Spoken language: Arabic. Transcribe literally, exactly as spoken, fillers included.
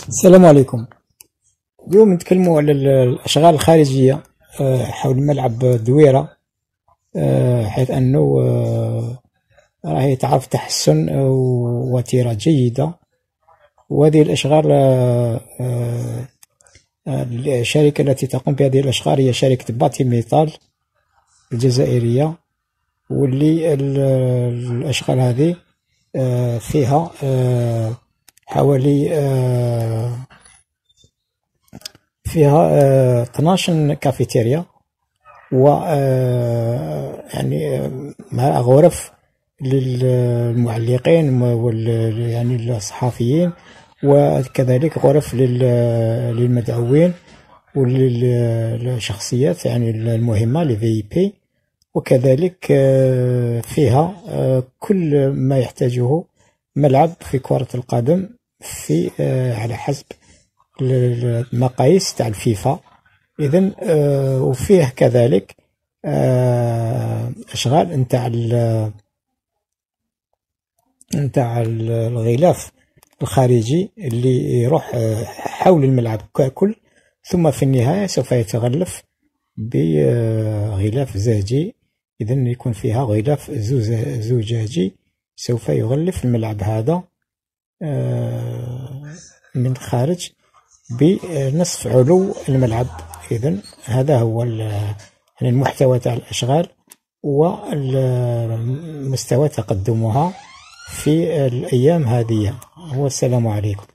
السلام عليكم. اليوم نتكلموا على ال- الأشغال الخارجية آه، حول ملعب الدويرة. آه، حيث أنه آه، راهي تعرف تحسن ووتيرة جيدة. وهذه الأشغال آه، آه، الشركة التي تقوم بهذه الأشغال هي شركة باتي ميتال الجزائرية. واللي ال- الأشغال هذه آه، فيها آه، حوالي آه، فيها آه، اثناش كافيتيريا، و آه، يعني آه، مع غرف للمعلقين وال يعني الصحفيين، وكذلك غرف لل- للمدعوين وللشخصيات يعني المهمة لفي اي بي. وكذلك آه، فيها آه، كل ما يحتاجه ملعب في كرة القدم في آه، على حسب المقاييس تاع الفيفا. اذا آه، وفيه كذلك آه، اشغال نتاع نتاع الغلاف الخارجي اللي يروح آه، حول الملعب ككل، ثم في النهاية سوف يتغلف بغلاف زاجي. إذا يكون فيها غلاف زوز- زجاجي سوف يغلف الملعب هذا آه، من الخارج بنصف علو الملعب. إذا هذا هو ال- يعني المحتوى تاع الأشغال ومستوى تقدمها في الأيام هذه. والسلام عليكم.